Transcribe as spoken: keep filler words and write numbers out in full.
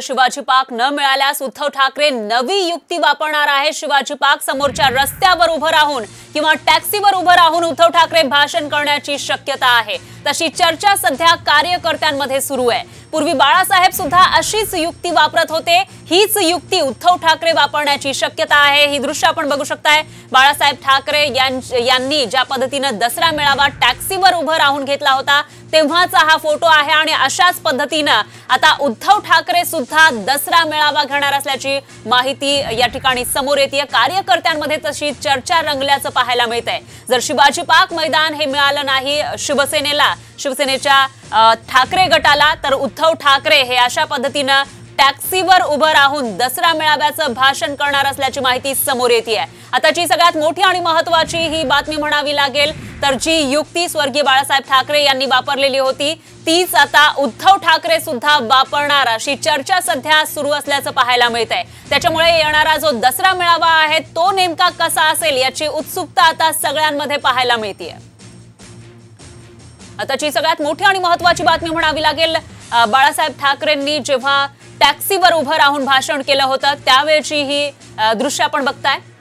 Shivaji park न मिळाल्यास उद्धव ठाकरे नवी युक्ती वापरणार आहे। शिवाजी पार्क समोरच्या रस्त्यावर उभं राहून किंवा टॅक्सीवर उभं राहून उद्धव ठाकरे भाषण करण्याची शक्यता आहे। तशी चर्चा सध्या कार्यकर्त्यांमध्ये सुरू आहे। पूर्वी बाळासाहेब सुद्धा अशीच युक्ती वापरत होते। हीच युक्ती उद्धव ठाकरे वापरण्याची शक्यता आहे। ही दृश्य आपण बघू शकताय। बाळासाहेब ठाकरे यांनी ज्या पद्धतीने दसरा मेळावा टॅक्सीवर उभं राहून घेतला होता तेव्हाचा हा फोटो आहे आणि अशाच पद्धतीने आता उद्धव ठाकरे सुद्धा दसरा मेळावा घेणार असल्याची माहिती या ठिकाणी समोर येते। कार्यकर्त्यांमध्ये तशी चर्चा रंगल्याचं पाहायला मिळतंय। जर शिवाजी पार्क मैदान हे मिळालं नाही शिवसेनेला शिवसेनेच्या ठाकरे गटाला तर उद्धव ठाकरे हे अशा पद्धतीने टॅक्सीवर उभं राहून दसरा मेळाव्याचं भाषण करणार असल्याची माहिती समोर येते आहे। आताची सगळ्यात मोठी आणि महत्त्वाची ही बातमी म्हणावी लागेल तर जी युक्ती स्वर्गीय बाळासाहेब ठाकरे यांनी वापरलेली होती तीच आता उद्धव ठाकरे सुद्धा वापरणार अशी चर्चा सध्या सुरू असल्याचं पाहायला मिळतंय। त्याच्यामुळे येणारा जो दसरा मेळावा आहे तो नेमका कसा असेल याची उत्सुकता आता सगळ्यांमध्ये पाहायला मिळते। आताची सगळ्यात मोठी आणि महत्त्वाची बातमी म्हणावी लागेल बाळासाहेब ठाकरेंनी जेव्हा टॅक्सीवर उभं राहून भाषण केलं होतं त्यावेळची ही दृश्य आपण बघताय।